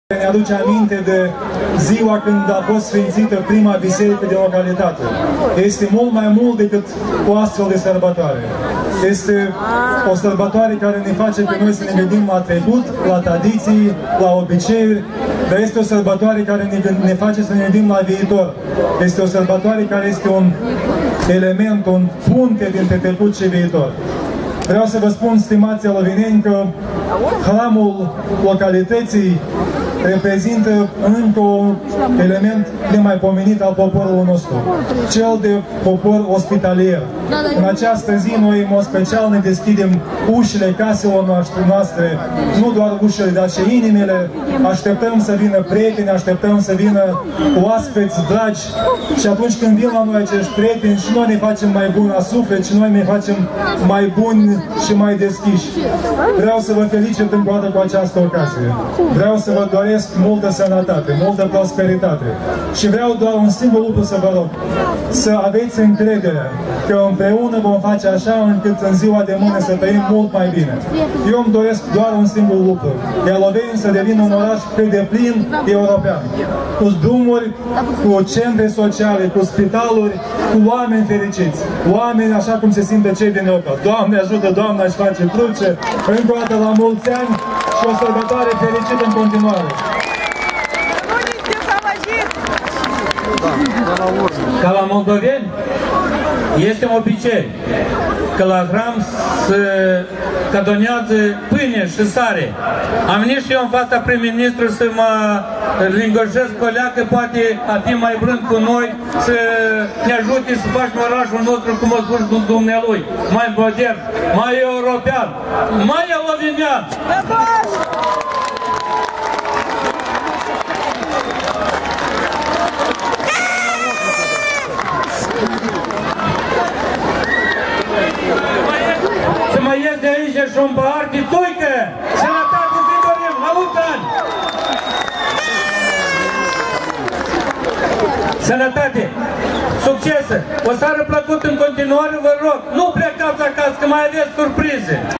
Ne aduce aminte de ziua când a fost sfințită prima biserică de localitate. Este mult mai mult decât o astfel de sărbătoare. Este o sărbătoare care ne face pe noi să ne gândim la trecut, la tradiții, la obiceiuri, dar este o sărbătoare care ne face să ne gândim la viitor. Este o sărbătoare care este un element, un punte dintre trecut și viitor. Vreau să vă spun, stimați olovineni, că hramul localității reprezintă încă un element nemaipomenit al poporului nostru, cel de popor ospitalier. În această zi, noi, în mod special, ne deschidem ușile caselor noastre, nu doar ușile, dar și inimile. Așteptăm să vină prieteni, așteptăm să vină oaspeți dragi și atunci când vin la noi acești prieteni, și noi ne facem mai buni la suflet, și noi ne facem mai buni și mai deschiși. Vreau să vă felicit încă o dată cu această ocazie. Vreau să vă doresc multă sănătate, multă prosperitate. Și vreau doar un singur lucru să vă rog. Să aveți încredere că împreună vom face așa încât în ziua de mâine să trăim mult mai bine. Eu îmi doresc doar un singur lucru. Ialoveni să devină un oraș pe deplin european. Cu drumuri, cu centre sociale, cu spitaluri, cu oameni fericiți. Oameni așa cum se simte cei din Europa. Doamne ajută, Doamne își face cruce. Încă o dată la mulți ani și o sărbătoare fericită în continuare. Ca la moldoveni, este un obicei că la hram se cadonează pâine și sare. Am venit și eu în fața prim-ministru să mă lingojesc pe leacă, poate a fi mai brând cu noi, să ne ajute să facem orașul nostru, cum a spus dumnealui, mai modern, mai european, mai olovinean. Să mai ies de aici și un pahar de tuică! Sănătate să-i dorim! La mulți ani! Sănătate! Succes! O seară plăcută în continuare, vă rog! Nu plecați acasă, că mai aveți surprize!